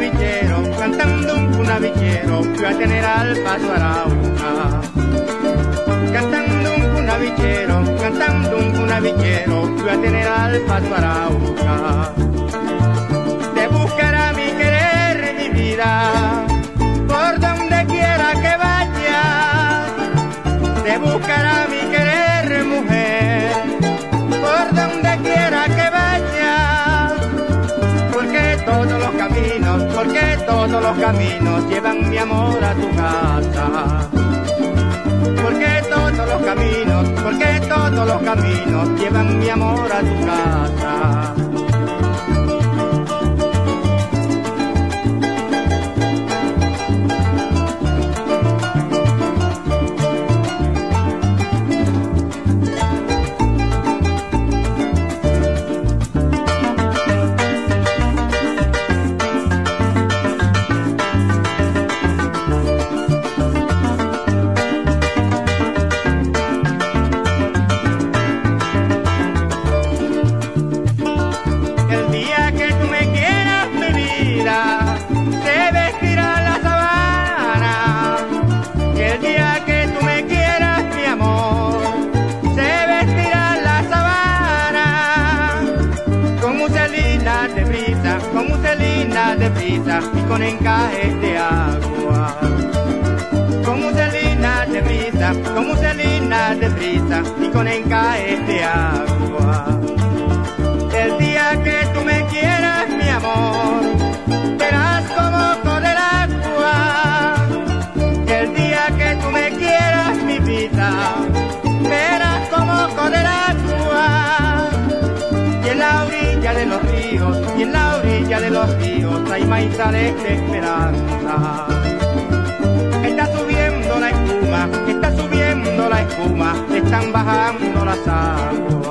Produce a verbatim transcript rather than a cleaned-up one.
cunavichero, cantando un cunavichero, fui a tener al paso Arauca. Cantando un cunavichero, cantando un cunavichero, fui a tener al paso Arauca. Te buscará mi querer, mi vida, por donde quiera que vayas. Te buscará mi querer, mujer, por donde quiera que vayas. Porque todos los caminos, porque todos los caminos llevan mi amor a tu casa. Porque todos los caminos, porque todos los caminos llevan mi amor a tu casa. Con muselina de brisa y con encajes de agua. Con muselina de brisa, con muselina de brisa y con encajes de agua. El día que tú me quieras, mi amor, verás como corre el agua. El día que tú me quieras, mi vida, verás como corre el agua. Y en la orilla de los ríos, y en la orilla de los ríos hay maizales de esperanza. Está subiendo la espuma, está subiendo la espuma, están bajando las aguas.